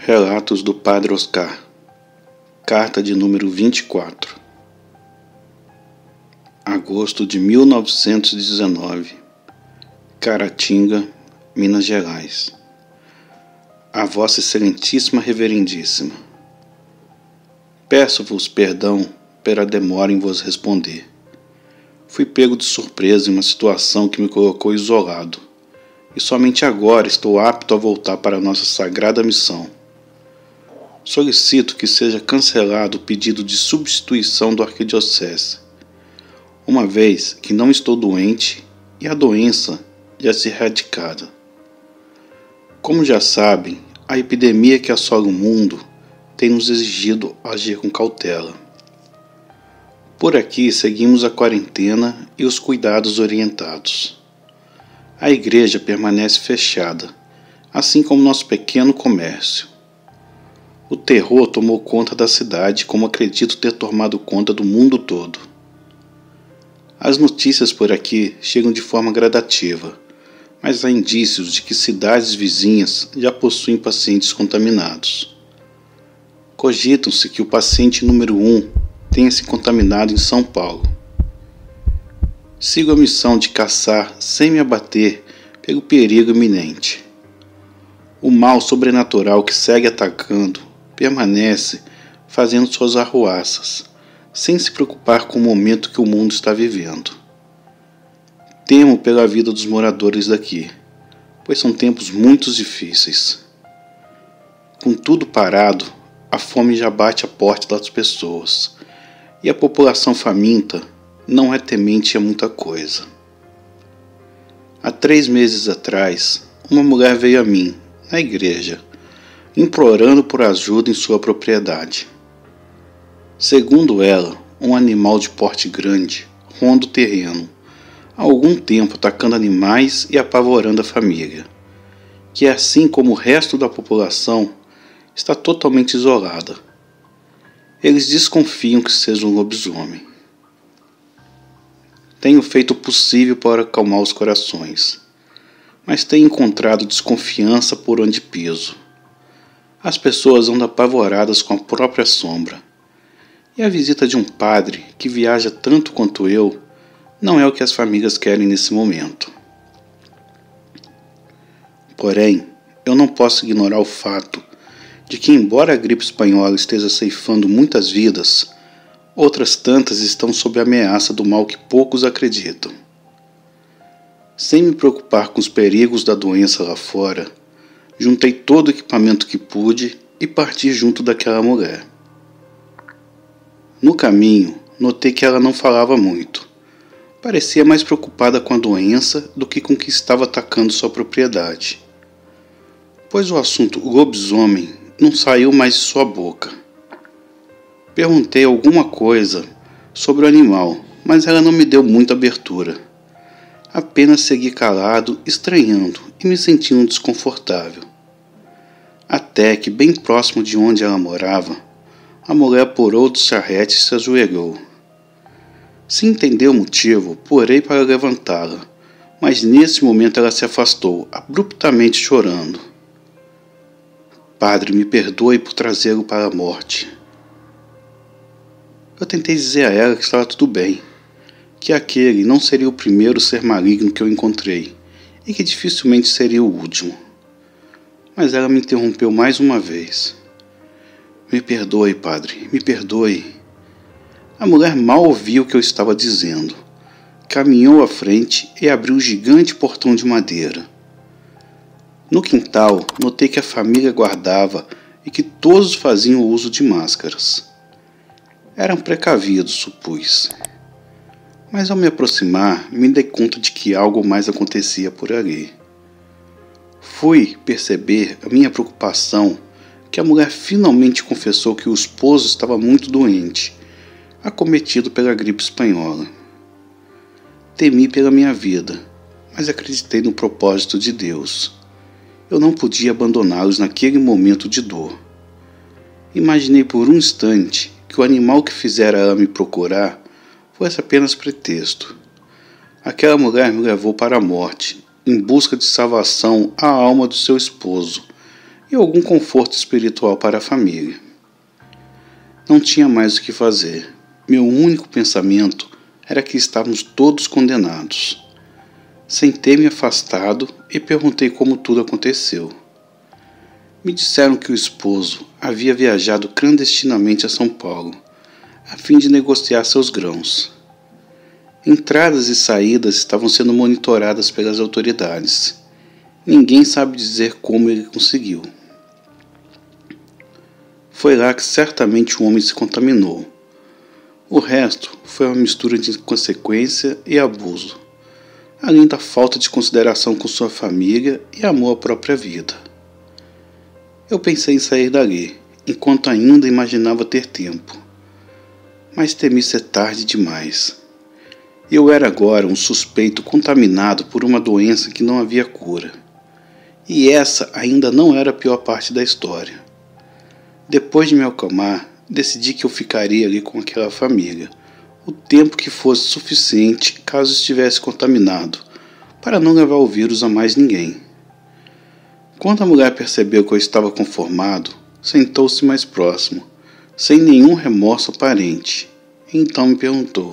Relatos do Padre Oscar. Carta de número 24. Agosto de 1919. Caratinga, Minas Gerais. A Vossa Excelentíssima Reverendíssima. Peço-vos perdão pela demora em vos responder. Fui pego de surpresa em uma situação que me colocou isolado, e somente agora estou apto a voltar para a nossa sagrada missão. Solicito que seja cancelado o pedido de substituição do arquidiocese, uma vez que não estou doente e a doença já se erradicada. Como já sabem, a epidemia que assola o mundo tem nos exigido agir com cautela. Por aqui seguimos a quarentena e os cuidados orientados. A igreja permanece fechada, assim como nosso pequeno comércio. O terror tomou conta da cidade, como acredito ter tomado conta do mundo todo. As notícias por aqui chegam de forma gradativa, mas há indícios de que cidades vizinhas já possuem pacientes contaminados. Cogitam-se que o paciente número 1 tenha se contaminado em São Paulo. Sigo a missão de caçar sem me abater pelo perigo iminente. O mal sobrenatural que segue atacando permanece fazendo suas arruaças, sem se preocupar com o momento que o mundo está vivendo. Temo pela vida dos moradores daqui, pois são tempos muito difíceis. Com tudo parado, a fome já bate à porta das pessoas, e a população faminta não é temente a muita coisa. Há 3 meses atrás, uma mulher veio a mim, na igreja, implorando por ajuda em sua propriedade. Segundo ela, um animal de porte grande ronda o terreno, há algum tempo atacando animais e apavorando a família, que assim como o resto da população, está totalmente isolada. Eles desconfiam que seja um lobisomem. Tenho feito o possível para acalmar os corações, mas tenho encontrado desconfiança por onde piso. As pessoas andam apavoradas com a própria sombra, e a visita de um padre que viaja tanto quanto eu não é o que as famílias querem nesse momento. Porém, eu não posso ignorar o fato de que, embora a gripe espanhola esteja ceifando muitas vidas, outras tantas estão sob a ameaça do mal que poucos acreditam. Sem me preocupar com os perigos da doença lá fora, juntei todo o equipamento que pude e parti junto daquela mulher. No caminho, notei que ela não falava muito. Parecia mais preocupada com a doença do que com o que estava atacando sua propriedade, pois o assunto lobisomem não saiu mais de sua boca. Perguntei alguma coisa sobre o animal, mas ela não me deu muita abertura. Apenas segui calado, estranhando e me sentindo desconfortável. Até que, bem próximo de onde ela morava, a mulher apurou do charrete e se ajoelhou. Sem entender o motivo, porei para levantá-la, mas nesse momento ela se afastou, abruptamente chorando. Padre, me perdoe por trazê-lo para a morte. Eu tentei dizer a ela que estava tudo bem, que aquele não seria o primeiro ser maligno que eu encontrei, e que dificilmente seria o último. Mas ela me interrompeu mais uma vez. Me perdoe, padre, me perdoe. A mulher mal ouviu o que eu estava dizendo. Caminhou à frente e abriu um gigante portão de madeira. No quintal, notei que a família guardava e que todos faziam uso de máscaras. Eram precavidos, supus. Mas ao me aproximar, me dei conta de que algo mais acontecia por ali. Fui perceber a minha preocupação que a mulher finalmente confessou que o esposo estava muito doente, acometido pela gripe espanhola. Temi pela minha vida, mas acreditei no propósito de Deus. Eu não podia abandoná-los naquele momento de dor. Imaginei por um instante que o animal que fizera ela me procurar fosse apenas pretexto. Aquela mulher me levou para a morte, em busca de salvação à alma do seu esposo, e algum conforto espiritual para a família. Não tinha mais o que fazer. Meu único pensamento era que estávamos todos condenados. Sentei-me afastado e perguntei como tudo aconteceu. Me disseram que o esposo havia viajado clandestinamente a São Paulo, a fim de negociar seus grãos. Entradas e saídas estavam sendo monitoradas pelas autoridades. Ninguém sabe dizer como ele conseguiu. Foi lá que certamente o homem se contaminou. O resto foi uma mistura de inconsequência e abuso, além da falta de consideração com sua família e amor à própria vida. Eu pensei em sair dali, enquanto ainda imaginava ter tempo, mas temi ser tarde demais. Eu era agora um suspeito contaminado por uma doença que não havia cura. E essa ainda não era a pior parte da história. Depois de me acalmar, decidi que eu ficaria ali com aquela família, o tempo que fosse suficiente caso estivesse contaminado, para não levar o vírus a mais ninguém. Quando a mulher percebeu que eu estava conformado, sentou-se mais próximo, sem nenhum remorso aparente, e então me perguntou: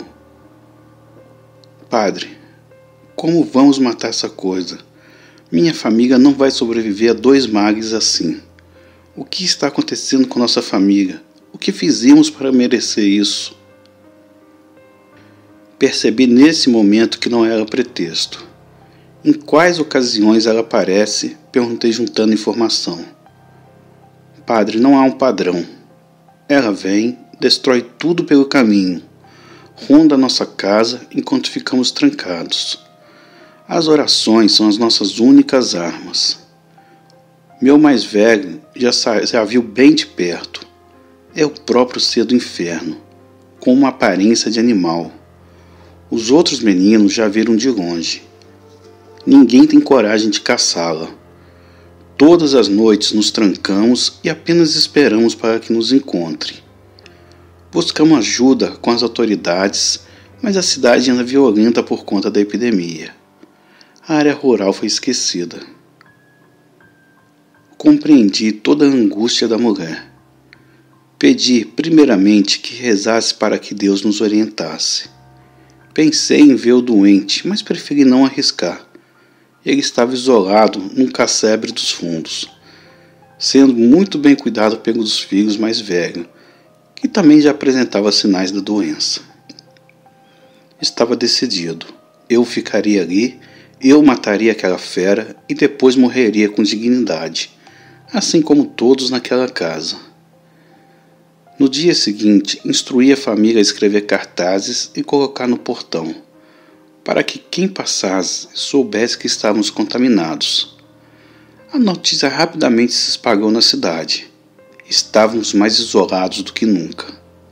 Padre, como vamos matar essa coisa? Minha família não vai sobreviver a 2 males assim. O que está acontecendo com nossa família? O que fizemos para merecer isso? Percebi nesse momento que não era pretexto. Em quais ocasiões ela aparece? Perguntei juntando informação. Padre, não há um padrão. Ela vem, destrói tudo pelo caminho, ronda a nossa casa enquanto ficamos trancados. As orações são as nossas únicas armas. Meu mais velho já viu bem de perto. É o próprio ser do inferno, com uma aparência de animal. Os outros meninos já viram de longe. Ninguém tem coragem de caçá-la. Todas as noites nos trancamos e apenas esperamos para que nos encontre. Buscamos ajuda com as autoridades, mas a cidade anda violenta por conta da epidemia. A área rural foi esquecida. Compreendi toda a angústia da mulher. Pedi, primeiramente, que rezasse para que Deus nos orientasse. Pensei em ver o doente, mas preferi não arriscar. Ele estava isolado num casebre dos fundos, sendo muito bem cuidado pelos filhos mais velhos, que também já apresentava sinais da doença. Estava decidido. Eu ficaria ali, eu mataria aquela fera e depois morreria com dignidade, assim como todos naquela casa. No dia seguinte, instruí a família a escrever cartazes e colocar no portão, para que quem passasse soubesse que estávamos contaminados. A notícia rapidamente se espalhou na cidade. Estávamos mais isolados do que nunca.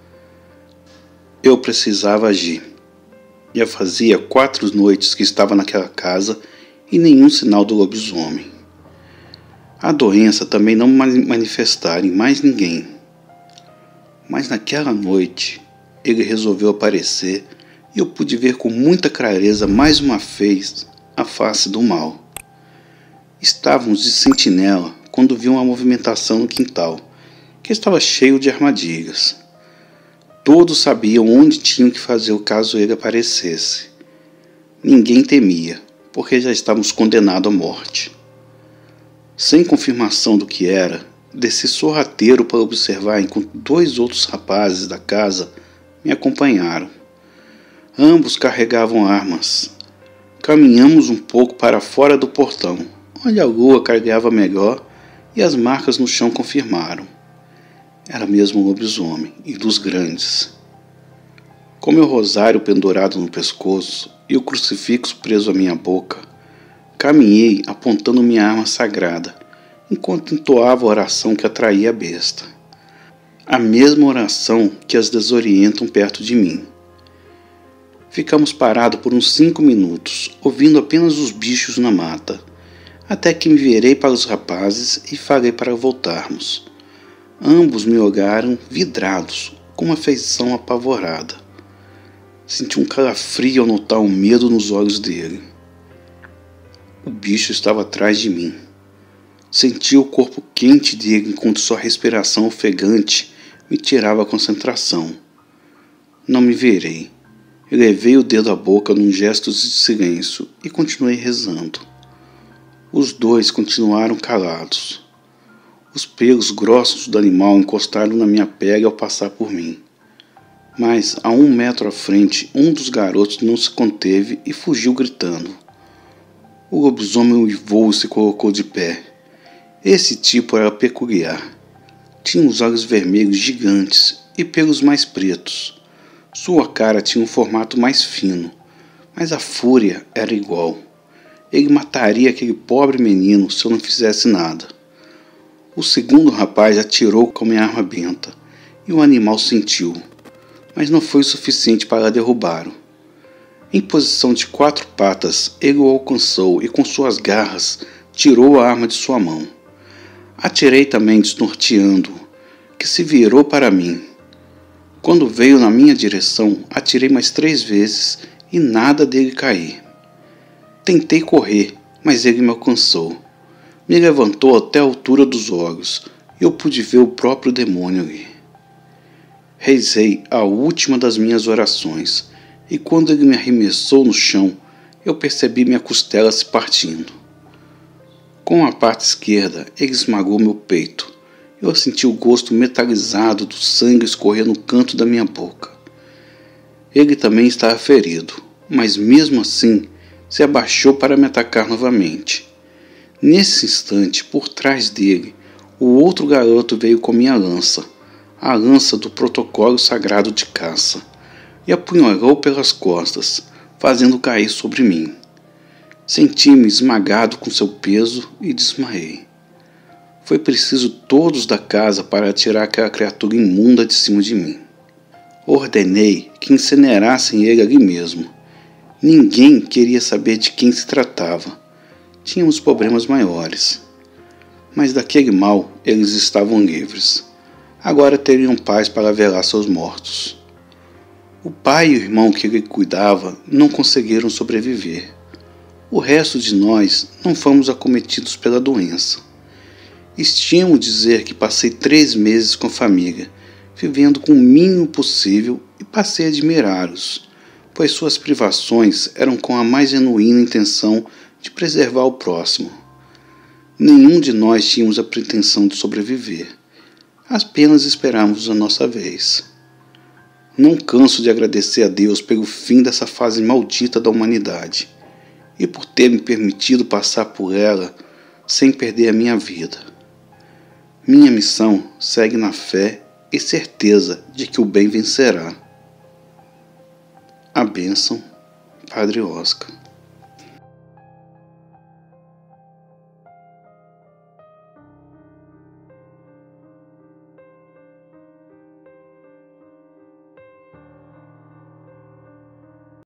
Eu precisava agir. Já fazia 4 noites que estava naquela casa e nenhum sinal do lobisomem. A doença também não manifestara em mais ninguém. Mas naquela noite, ele resolveu aparecer e eu pude ver com muita clareza mais uma vez a face do mal. Estávamos de sentinela quando vi uma movimentação no quintal, que estava cheio de armadilhas. Todos sabiam onde tinham que fazer caso ele aparecesse. Ninguém temia, porque já estávamos condenados à morte. Sem confirmação do que era, desci sorrateiro para observar enquanto 2 outros rapazes da casa me acompanharam. Ambos carregavam armas. Caminhamos um pouco para fora do portão, onde a lua carregava melhor e as marcas no chão confirmaram. Era mesmo um lobisomem, e dos grandes. Com meu rosário pendurado no pescoço e o crucifixo preso à minha boca, caminhei apontando minha arma sagrada, enquanto entoava a oração que atraía a besta. A mesma oração que as desorientam perto de mim. Ficamos parados por uns 5 minutos, ouvindo apenas os bichos na mata, até que me virei para os rapazes e falei para voltarmos. Ambos me olharam vidrados, com uma feição apavorada. Senti um calafrio ao notar o medo nos olhos dele. O bicho estava atrás de mim. Senti o corpo quente dele enquanto sua respiração ofegante me tirava a concentração. Não me virei. Levei o dedo à boca num gesto de silêncio e continuei rezando. Os dois continuaram calados. Os pelos grossos do animal encostaram na minha pele ao passar por mim. Mas, a 1 metro à frente, um dos garotos não se conteve e fugiu gritando. O lobisomem uivou e se colocou de pé. Esse tipo era peculiar. Tinha os olhos vermelhos gigantes e pelos mais pretos. Sua cara tinha um formato mais fino, mas a fúria era igual. Ele mataria aquele pobre menino se eu não fizesse nada. O segundo rapaz atirou com minha arma benta, e o animal sentiu, mas não foi o suficiente para derrubá-lo. Em posição de 4 patas, ele o alcançou e com suas garras tirou a arma de sua mão. Atirei também desnorteando-o, que se virou para mim. Quando veio na minha direção, atirei mais 3 vezes e nada dele cair. Tentei correr, mas ele me alcançou. Me levantou até a altura dos olhos e eu pude ver o próprio demônio ali. Rezei a última das minhas orações e quando ele me arremessou no chão, eu percebi minha costela se partindo. Com a parte esquerda, ele esmagou meu peito. Eu senti o gosto metalizado do sangue escorrer no canto da minha boca. Ele também estava ferido, mas mesmo assim se abaixou para me atacar novamente. Nesse instante, por trás dele, o outro garoto veio com minha lança, a lança do protocolo sagrado de caça, e apunhalou pelas costas, fazendo cair sobre mim. Senti-me esmagado com seu peso e desmaiei. Foi preciso todos da casa para tirar aquela criatura imunda de cima de mim. Ordenei que incinerassem ele ali mesmo. Ninguém queria saber de quem se tratava. Tínhamos problemas maiores. Mas daquele mal eles estavam livres. Agora teriam paz para velar seus mortos. O pai e o irmão que ele cuidava não conseguiram sobreviver. O resto de nós não fomos acometidos pela doença. Estimo dizer que passei 3 meses com a família, vivendo com o mínimo possível e passei a admirá-los, pois suas privações eram com a mais genuína intenção de preservar o próximo. Nenhum de nós tínhamos a pretensão de sobreviver, apenas esperávamos a nossa vez. Não canso de agradecer a Deus pelo fim dessa fase maldita da humanidade e por ter me permitido passar por ela sem perder a minha vida. Minha missão segue na fé e certeza de que o bem vencerá. A bênção, Padre Oscar.